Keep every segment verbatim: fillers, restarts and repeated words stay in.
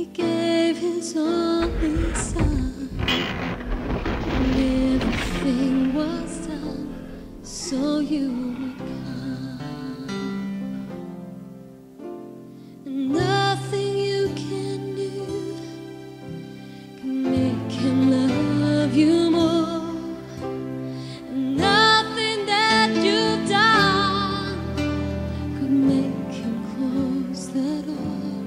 gave his only son, and everything was done so you would come. And nothing you can do can make him love you more, and nothing that you've done could make him close the door.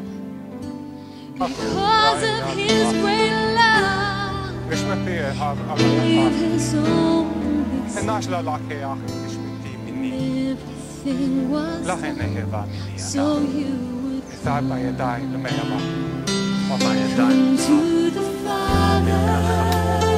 Because of his great love, gave his only son. Everything was done so you would come to the Father.